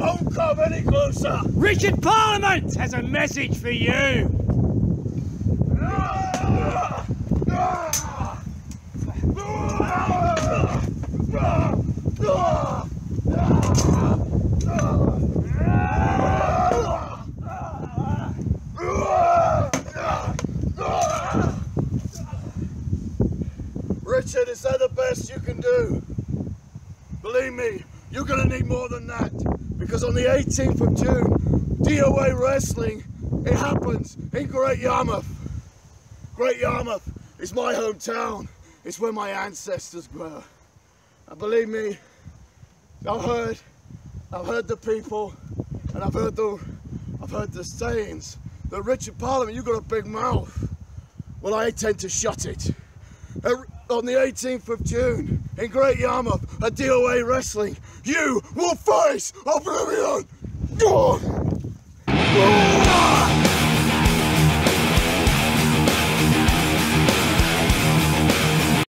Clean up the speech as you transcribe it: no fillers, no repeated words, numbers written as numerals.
Don't come any closer! Richard Parliament has a message for you! Richard, is that the best you can do? Believe me, you're gonna need more than that, because on the 18th of June, DOA Wrestling, it happens in Great Yarmouth. Great Yarmouth is my hometown. It's where my ancestors were. And believe me, I've heard the people, and I've heard the sayings that Richard Parliament, you've got a big mouth. Well, I intend to shut it. On the 18th of June, in Great Yarmouth, at DOA Wrestling, you will face Oblivion!